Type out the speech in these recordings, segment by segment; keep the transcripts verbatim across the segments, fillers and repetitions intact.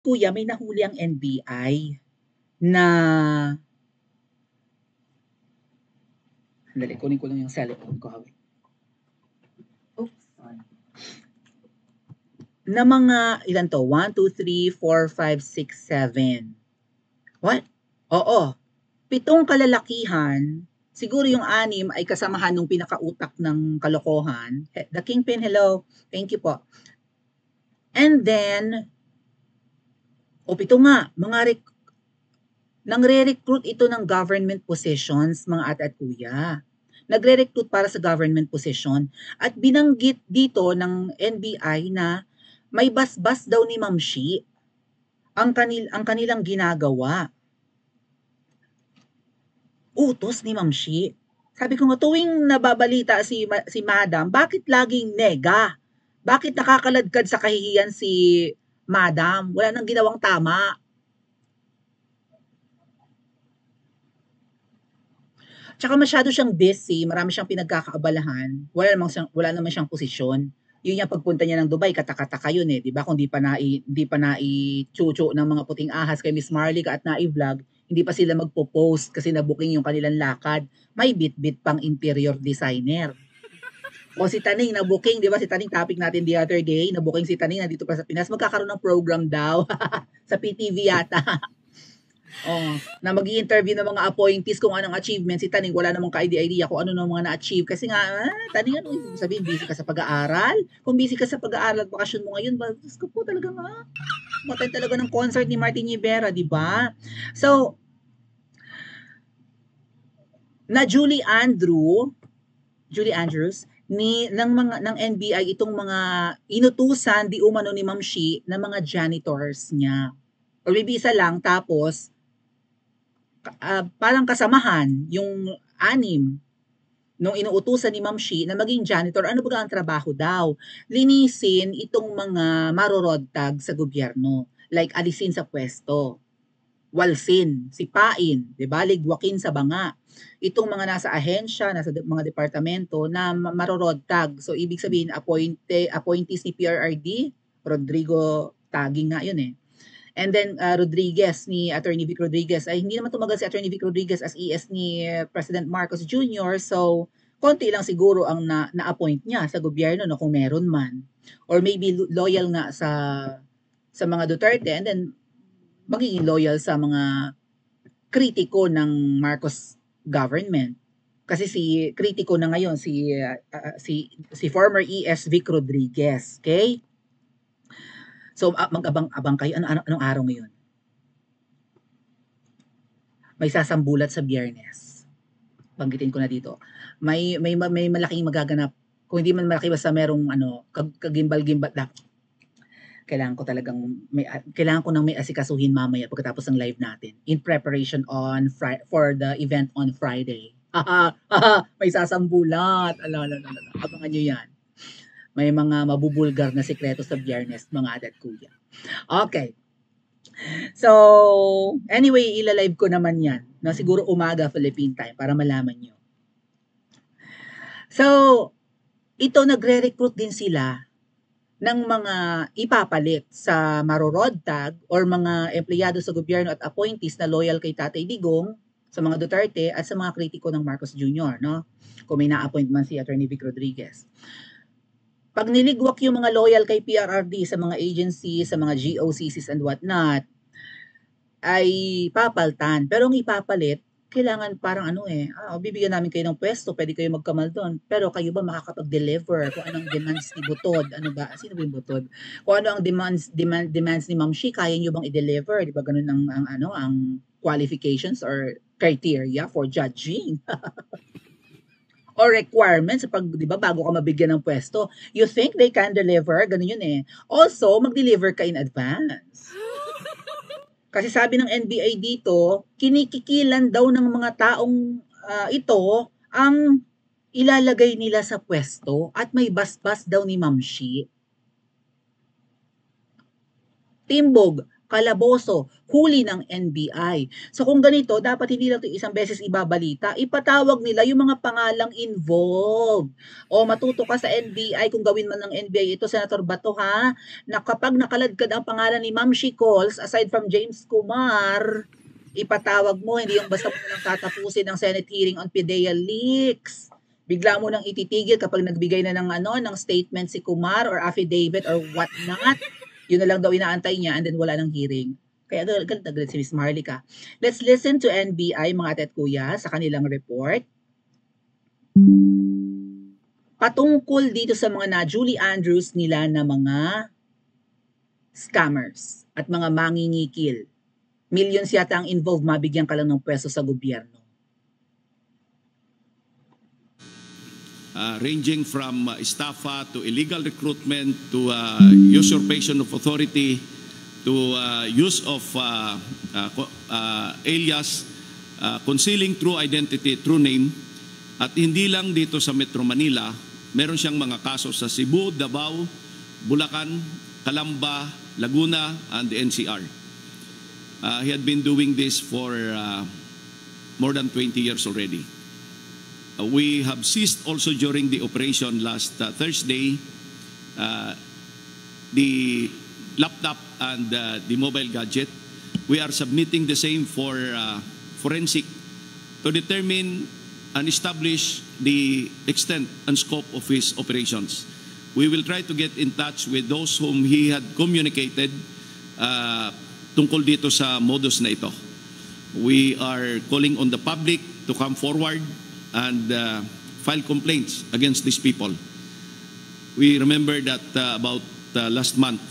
kuya, may nahuli ang N B I na Sandali, kunin ko lang yung cellphone ko. Oops. Na mga, ilan to? one, two, three, four, five, six, seven. What? Oo. Pitong kalalakihan, siguro yung anim ay kasamahan ng pinakautak ng kalokohan. The Kingpin, hello. Thank you po. And then, o pito nga, mga rec- nangre-recruit ito ng government positions, mga ate at kuya. Nagre-recruit para sa government position at binanggit dito ng N B I na may basbas daw ni Ma'am Shi ang, kanil ang kanilang ginagawa. Utos ni Ma'am Shi. Sabi ko nga, tuwing nababalita si, si Madam, bakit laging nega? Bakit nakakaladkad sa kahihiyan si Madam? Wala nang ginawang tama. Tsaka masyado siyang busy, marami siyang pinagkakaabalahan, wala namang siyang, wala naman siyang posisyon. Yun yung pagpunta niya ng Dubai, katakataka yun eh, di ba? Kung di pa nai, di pa nai-chucho ng mga puting ahas kay Miss Marlica at nai-vlog, hindi pa sila magpo-post kasi nabuking yung kanilang lakad. May bit-bit pang interior designer. O si Taning na booking, di ba? Si Taning topic natin the other day, na booking si Taning na dito pa sa Pinas, magkakaroon ng program daw sa P T V yata. Oh, na mag-i-interview ng mga appointees kung anong achievements. Si Taning wala namang ka-idea kung ano nang mga na-achieve. Kasi nga, ah, Taning, ano ibig sabihin, busy ka sa pag-aaral? Kung busy ka sa pag-aaral at bakasyon mo ngayon, ba, Diyos ko po talaga nga, matay talaga ng concert ni Martin Rivera, di ba? So, na Julie Andrew, Julie Andrews, ni ng mga ng N B I itong mga inutusan di umano ni Ma'am Shi na mga janitors niya. Or maybe isa lang tapos uh, parang kasamahan yung anim nung inuutusan ni Ma'am Shi na maging janitor. Ano ba ang trabaho daw? Linisin itong mga marorodtag sa gobyerno. Like alisin sa pwesto, walsin, sipain, 'di ba? Ligwakin sa banga. Itong mga nasa ahensya, nasa mga departamento na marorodtag. So ibig sabihin appointe, appointees ni P R R D, Rodrigo Taging nga 'yun eh. And then uh, Rodriguez ni Attorney Vic Rodriguez ay hindi naman tumagal si Attorney Vic Rodriguez as E S ni President Marcos Junior So konti lang siguro ang na, na-appoint niya sa gobyerno no kung meron man. Or maybe loyal nga sa sa mga Duterte and then magiging loyal sa mga kritiko ng Marcos government. Kasi si kritiko na ngayon si uh, uh, si si former E S Vic Rodriguez, okay? So uh, mag-abang-abang kayo ano, ano anong araw ngayon? May sasambulat sa Biyernes. Banggitin ko na dito. May may may malaking magaganap. Kung hindi man malaki basta merong ano, kagimbal-gimbal na kailangan ko talagang may kailangan ko nang may asikasuhin mamaya pagkatapos ng live natin in preparation on Friday for the event on Friday. May sasambulat. Ala, ala, ala, ala. Abangan nyo yan. May mga mabubulgar na sikreto sa Biyernes, mga adat kuya. Okay. So, anyway, ilalive ko naman yan. Na siguro umaga Philippine time para malaman nyo. So, ito nagre-recruit din sila ng mga ipapalit sa marorodtag or mga empleyado sa gobyerno at appointees na loyal kay Tatay Digong, sa mga Duterte at sa mga kritiko ng Marcos Junior, no? Kung may na-appoint man si Attorney Vic Rodriguez. Pag niligwak yung mga loyal kay P R R D sa mga agencies, sa mga G O C Cs and whatnot, ay papaltan. Pero ang ipapalit, kailangan parang ano eh, ah, bibigyan namin kayo ng pwesto, pwede kayo magkamal doon. Pero kayo ba makakapag-deliver? Kung anong demands ni Butod? Ano ba? Sino ba yung Butod? Kung ano ang demands demand, demands ni Ma'am Shi, kaya nyo bang i-deliver? Di ba ganun ang, ang ano ang qualifications or criteria for judging? Or requirements pag 'di ba bago ka mabigyan ng pwesto, you think they can deliver, ganun yun eh. Also, mag-deliver ka in advance. Kasi sabi ng N B I dito, kinikikilan daw ng mga taong uh, ito ang ilalagay nila sa pwesto at may basbas daw ni Ma'am Shi. Timbog, kalaboso, huli ng N B I. So kung ganito, dapat hindi lang ito isang beses ibabalita, ipatawag nila yung mga pangalang involved. O matuto ka sa N B I kung gawin man ng N B I ito, Senator Bato, ha, na kapag nakaladkad ang pangalan ni Ma'am She Calls, aside from James Kumar, ipatawag mo, hindi yung basta mo lang tatapusin ng Senate hearing on PIDEA leaks. Bigla mo nang ititigil kapag nagbigay na ng ano ng statement si Kumar or affidavit or what not. Yun na lang daw inaantay niya and then wala nang hearing. Kaya galit na galit si Miss Marlica. Let's listen to N B I, mga ate at kuya, sa kanilang report. Patungkol dito sa mga na Julie Andrews nila na mga scammers at mga mangingikil. Millions yata ang involved, mabigyan ka lang ng pwesto sa gobyerno. Uh, ranging from uh, estafa to illegal recruitment to uh, usurpation of authority to uh, use of uh, uh, uh, alias, uh, concealing true identity, true name. At hindi lang dito sa Metro Manila, meron siyang mga kaso sa Cebu, Davao, Bulacan, Calamba, Laguna, and the N C R. Uh, he had been doing this for uh, more than twenty years already. Uh, we have seized also during the operation last uh, Thursday uh, the laptop and uh, the mobile gadget. We are submitting the same for uh, forensic to determine and establish the extent and scope of his operations. We will try to get in touch with those whom he had communicated uh, tungkol dito sa modus na ito. We are calling on the public to come forward and uh, file complaints against these people. We remember that uh, about uh, last month,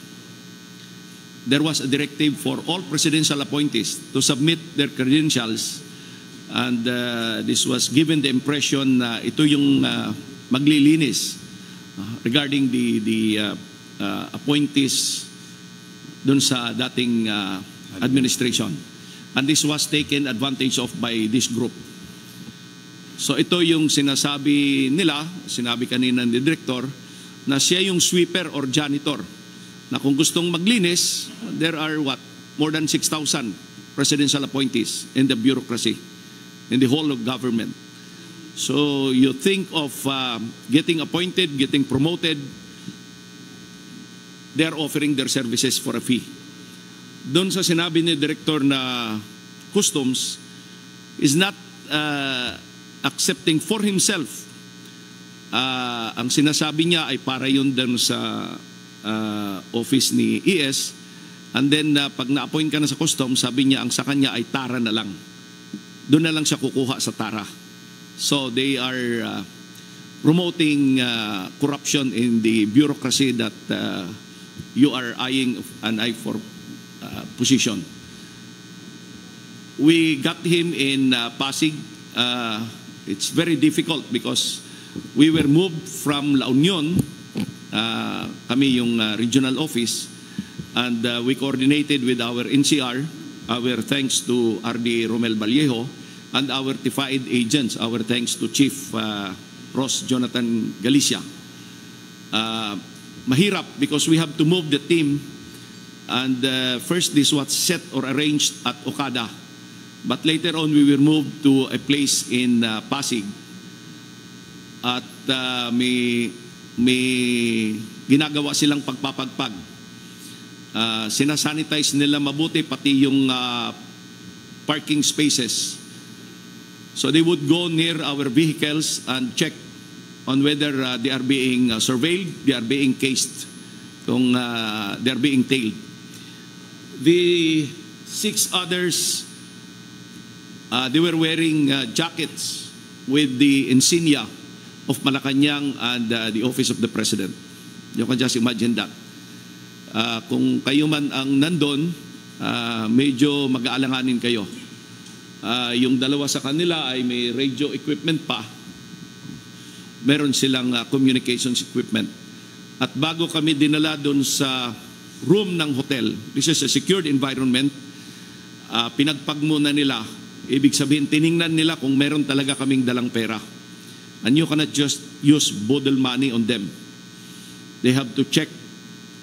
there was a directive for all presidential appointees to submit their credentials, and uh, this was given the impression na ito yung uh, maglilinis uh, regarding the, the uh, uh, appointees dun sa dating uh, administration. And this was taken advantage of by this group. So ito yung sinasabi nila, sinabi kanina ni Director, na siya yung sweeper or janitor. Na kung gustong maglinis, there are what? More than six thousand presidential appointees in the bureaucracy, in the whole of government. So you think of uh, getting appointed, getting promoted, they're offering their services for a fee. Doon sa sinabi ni Director na Customs is not uh, accepting for himself. Uh, ang sinasabi niya ay para yun doon sa uh, office ni E S, and then uh, pag na-appoint ka na sa Customs, sabi niya ang sa kanya ay tara na lang. Doon na lang siya kukuha sa tara. So they are uh, promoting uh, corruption in the bureaucracy that uh, you are eyeing an eye for uh, position. We got him in uh, Pasig. Uh, it's very difficult because we were moved from La Union, uh, kami yung uh, regional office, and uh, we coordinated with our N C R, our thanks to R D Romel Vallejo, and our Tifaid agents, our thanks to Chief uh, Ross Jonathan Galicia. Uh, mahirap because we have to move the team, and uh, first this was set or arranged at Okada, but later on we were moved to a place in uh, Pasig, at uh, may, may ginagawa silang pagpapagpag. Uh, sinasanitize nila mabuti pati yung uh, parking spaces. So they would go near our vehicles and check on whether uh, they are being uh, surveilled, they are being cased, kung uh, they are being tailed. The six others, uh, they were wearing uh, jackets with the insignia of Malacanang and uh, the Office of the President. You can just imagine that. Uh, kung kayo man ang nandun, uh, medyo mag-aalanganin kayo. Uh, yung dalawa sa kanila ay may radio equipment pa. Meron silang uh, communications equipment. At bago kami dinala doon sa room ng hotel, this is a secured environment, uh, pinagpag muna nila. Ibig sabihin, tiningnan nila kung meron talaga kaming dalang pera. And you cannot just use boodle money on them. They have to check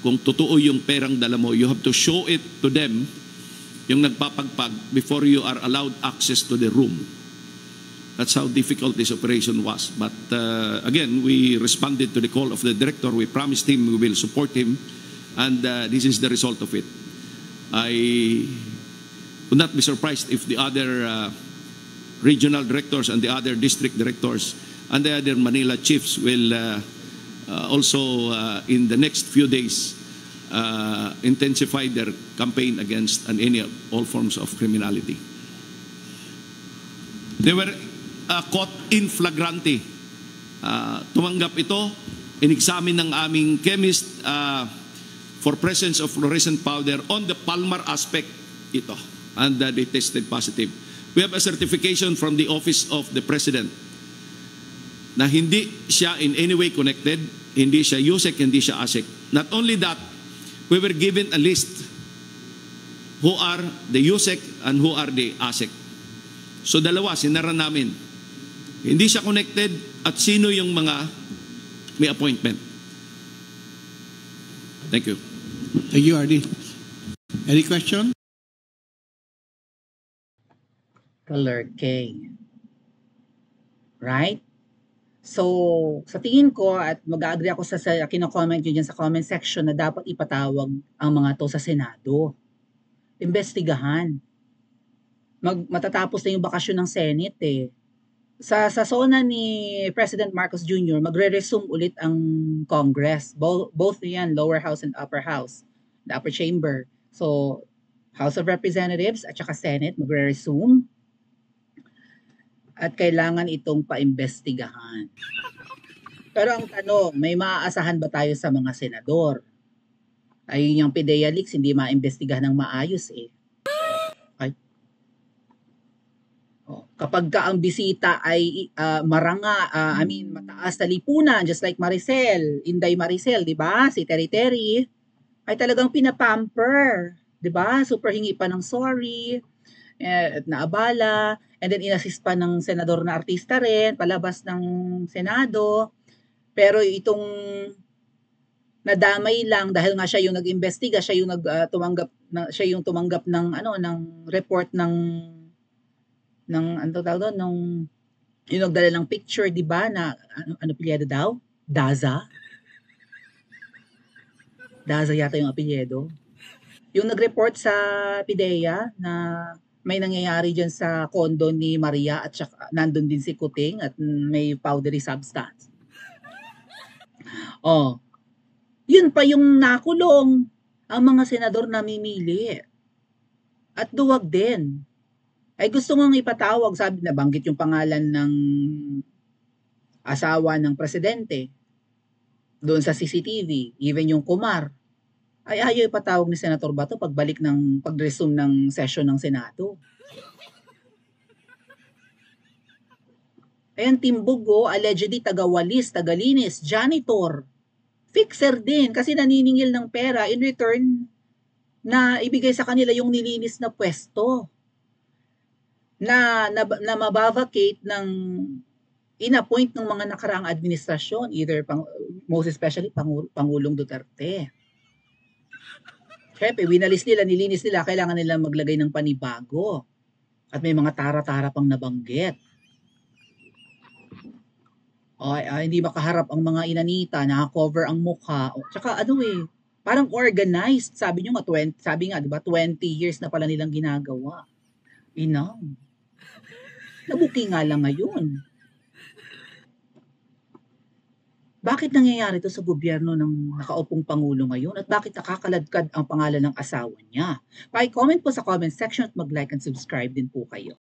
kung totoo yung perang dala mo, you have to show it to them, yung nagpapagpag, before you are allowed access to the room. That's how difficult this operation was. But uh, again, we responded to the call of the director. We promised him we will support him, and uh, this is the result of it. I would not be surprised if the other uh, regional directors and the other district directors and the other Manila chiefs will uh, uh, also uh, in the next few days uh, intensify their campaign against and any all forms of criminality. They were uh, caught in flagrante. Uh, tumanggap ito, in-examine ng aming chemist uh, for presence of fluorescent powder on the Palmar aspect ito, and uh, they tested positive. We have a certification from the Office of the President na hindi siya in any way connected, hindi siya U S E C, hindi siya A S E C. Not only that, we were given a list who are the U S E C and who are the A S E C. So dalawa, sinara namin. Hindi siya connected at sino yung mga may appointment. Thank you. Thank you, R D. Any question? Color K. Right? So, sa tingin ko, at mag-agree ako sa, sa kino-comment nyo dyan sa comment section na dapat ipatawag ang mga to sa Senado. Investigahan. Mag, matatapos na yung bakasyon ng Senate eh. Sa, sa zona ni President Marcos Junior, magre-resume ulit ang Congress. Both, both yan, lower house and upper house. The upper chamber. So, House of Representatives at saka Senate, magre-resume. At kailangan itong paimbestigahan. Pero ang tanong, may maaasahan ba tayo sa mga senador? Ayun yung PIDEA leaks, hindi maimbestigahan ng maayos eh. Ay. Oh, kapag ka ang bisita ay uh, maranga, uh, I mean mataas na lipunan, just like Maricel, Inday Maricel, di ba? Si Terry Terry, ay talagang pinapamper, di ba? Super hingi pa ng sorry, eh, at naabala. And then inassist pa ng senador na artista rin, palabas ng Senado. Pero itong nadamay lang dahil nga siya yung nag-imbestiga, siya yung nag uh, tumanggap na, siya yung tumanggap ng ano ng report ng ng ano tawag doon, nung yung nagdala ng picture, 'di ba, na ano ano apelyido daw? Daza. Daza yata yung apelyido. Yung nag-report sa PIDEA na may nangyayari dyan sa condo ni Maria at saka, nandun din si Kuting at may powdery substance. Oh, yun pa yung nakulong ang mga senador namimili. At duwag din. Ay gusto mong ipatawag, sabi na banggit yung pangalan ng asawa ng presidente doon sa C C T V, even yung Kumar. Ay ayaw ipatawag ni Senator Bato pagbalik ng pag-resume ng session ng Senado. Ayan, Timbugo, allegedly taga-walis, taga-linis, janitor, fixer din kasi naniningil ng pera in return na ibigay sa kanila yung nilinis na pwesto na, na, na mabavacate ng in-appoint ng mga nakaraang administrasyon, either pang, most especially Pangul- Pangulong Duterte. Siyempre, winalis nila, nilinis nila, kailangan nila maglagay ng panibago. At may mga tara-tara pang nabanggit. O, uh, hindi makaharap ang mga inanita, naka-cover ang mukha. O, tsaka ano eh, parang organized. Sabi nyo nga, twenty, sabi nga, di ba, twenty years na pala nilang ginagawa. Inaw. Nabuki nga lang ngayon. Bakit nangyayari ito sa gobyerno ng nakaupong Pangulo ngayon at bakit nakakaladkad ang pangalan ng asawa niya? Pa-comment po sa comment section at mag-like and subscribe din po kayo.